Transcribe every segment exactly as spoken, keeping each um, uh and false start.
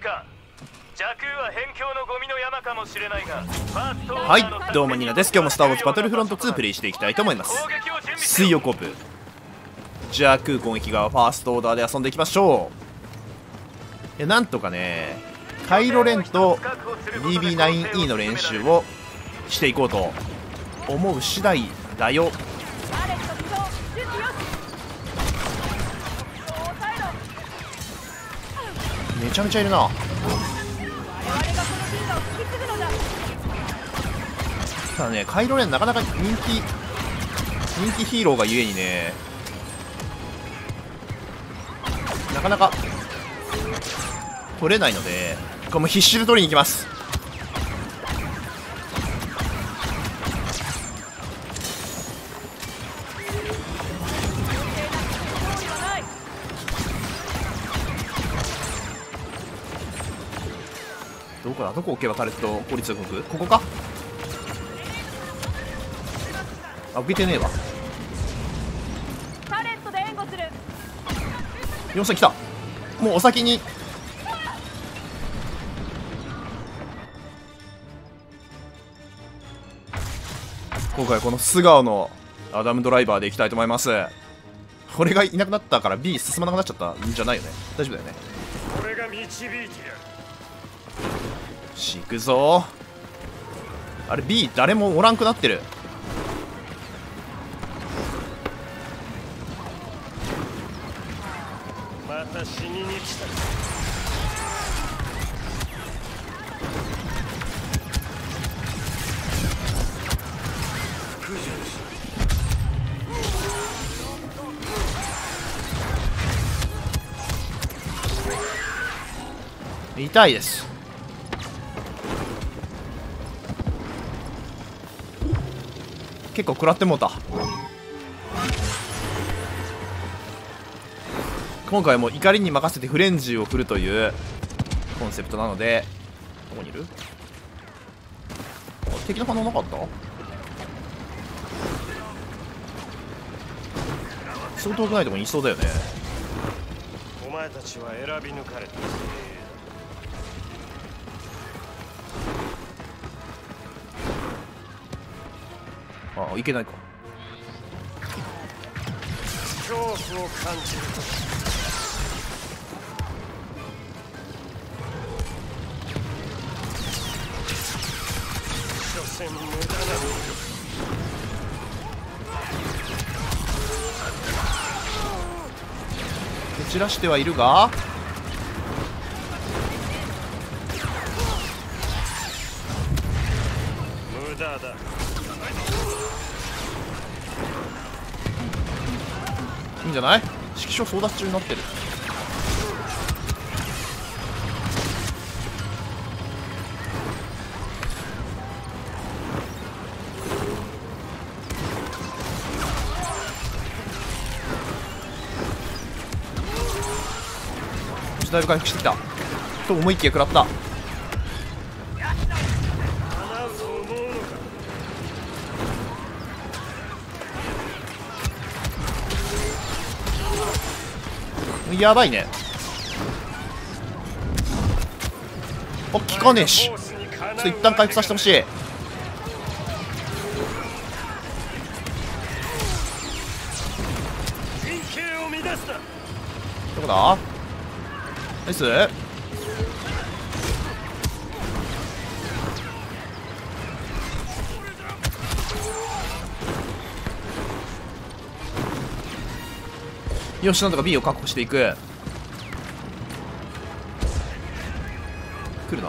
はい、どうもニナです。今日もスター・ウォーズバトルフロントツープレイしていきたいと思います。水曜コープジャークー攻撃側ファーストオーダーで遊んでいきましょう。いや、なんとかねカイロレンと ディービーナインイー の練習をしていこうと思う次第だよ。めちゃめちゃいるな。ただね、カイロレンなかなか人気人気ヒーローがゆえにね、なかなか取れないので、これも必死で取りに行きます。どこだ、どこ置けばタレット効率よく、ここか。あ、受けてねえわ。よんせん来た。もうお先に今回この素顔のアダムドライバーでいきたいと思います。これがいなくなったから B 進まなくなっちゃったんじゃないよね。大丈夫だよね。 俺が導いてやる。 しくぞー。あれ B 誰もおらんくなってる。 また死にに来た。 痛いです。結構食らってもうた。今回も怒りに任せてフレンジを振るというコンセプトなので、どこにいる？敵の反応なかった？そう遠くないとこにいそうだよね。 お前たちは選び抜かれた。 ああ、いけないか。 恐怖を感じると所詮無駄な蹴散らしてはいるが、 無駄だ。 いいんじゃない？指揮所争奪中になってる。だいぶ回復してきたと思いきや食らった。やばいね。あ、効かねえし。ちょっと一旦回復させてほしい。どこだ？ナイス。よし、なんとか B を確保していく。来るな。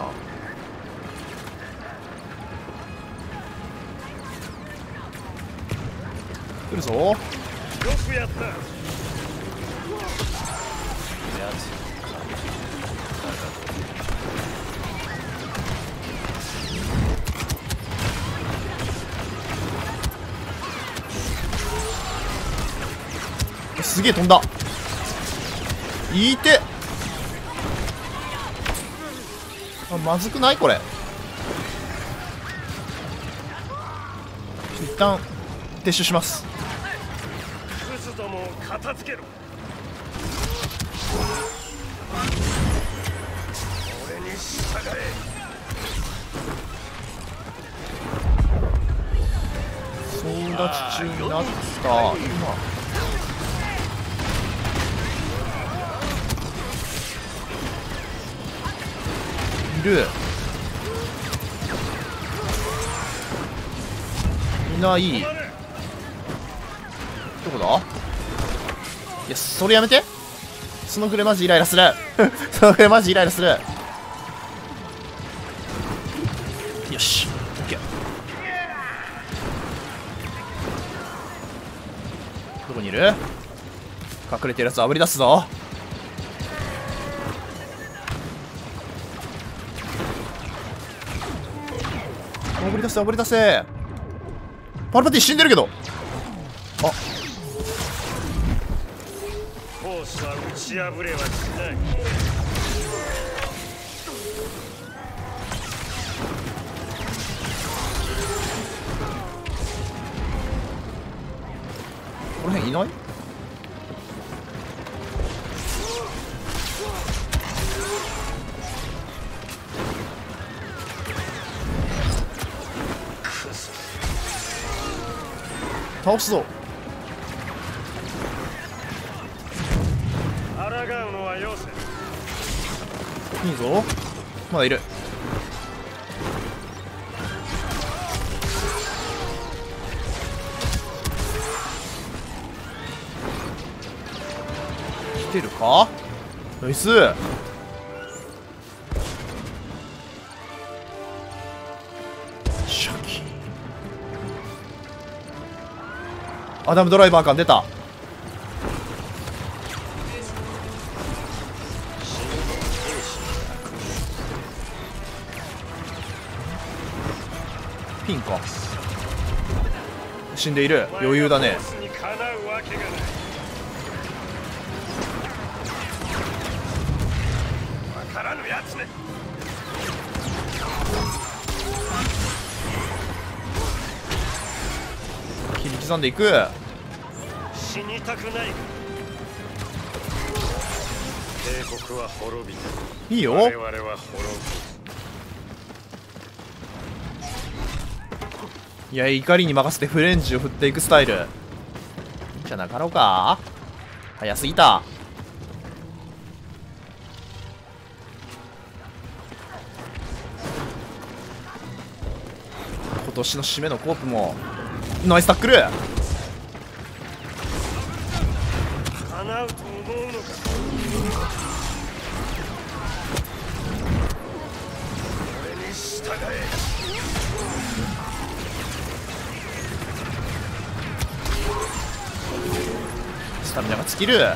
来るぞ。よくやった。 すげえ飛んだ。いいて。あ、まずくないこれ。一旦撤収します。 クズどもを片付けろ。俺立ち中になった今いるいないどこだ。いやそれやめて。そのくらいマジイライラするそのくらいマジイライラする。よし OK。 どこにいる。隠れてるやつあぶり出すぞ。あぶり出せあぶり出せ。パルパティ死んでるけど。あフォースは打ち破れはしない。 この辺いない。倒すぞ。 抗うのはよせ。 いいぞ。まだいる。来てるか。ナイス。シャキ。アダムドライバー感出た。ピンか。死んでいる。余裕だね。切り刻んでいく。 死にたくない。帝国は滅びた。 いいよ。 我々は滅いや怒りに任せてフレンチを振っていくスタイル。いいんじゃなかろうか。早すぎた。今年の締めのコープもナイスタックル。 叶うと思うのか。俺に従え。 スタミナが尽きる。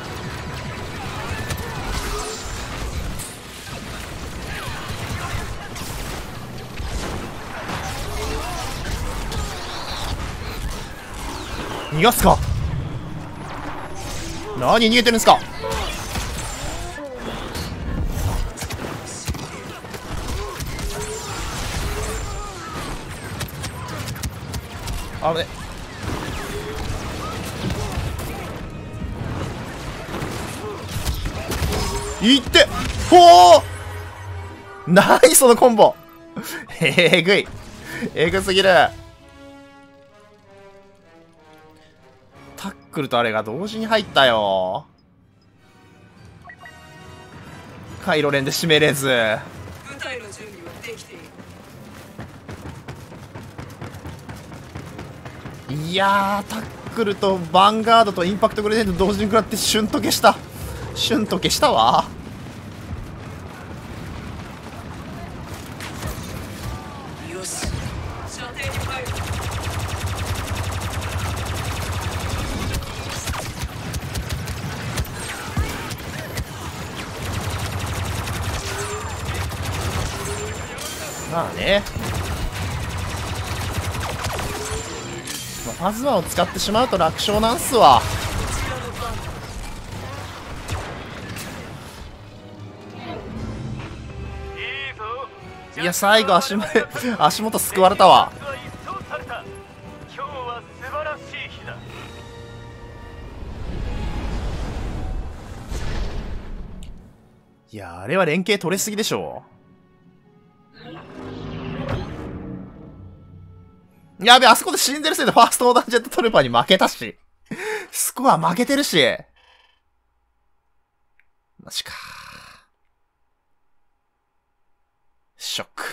逃がすか。何逃げてるんですか。あれいってほーナイス。そのコンボえぐいえぐすぎる。タックルとあれが同時に入ったよ。カイロレンで締めれず。 部隊の準備はできている。 いやータックルとヴァンガードとインパクトグレネード同時に食らってシュンと消した。シュンと消したわ。 よし、射程に入る。 まあね、まあ、ファズマを使ってしまうと楽勝なんすわ。いや最後足元足元救われたわ。いやあれは連携取れすぎでしょ。 やべ、あそこで死んでるせいでファーストオーダージェットトルーパーに負けたし。スコア負けてるし。マジか。ショック。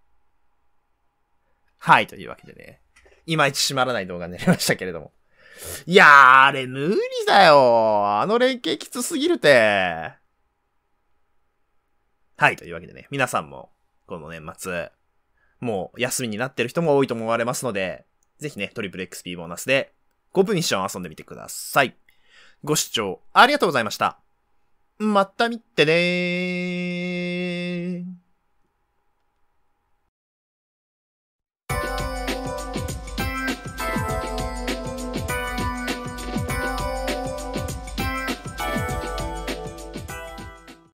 はい、というわけでね。いまいち締まらない動画になりましたけれども。いやー、あれ無理だよ。あの連携きつすぎるて。はい、というわけでね。皆さんも、この年末、もう休みになってる人も多いと思われますので、ぜひね、トリプル エックスピー ボーナスで、ごぶミッション遊んでみてください。ご視聴ありがとうございました。また見てねー。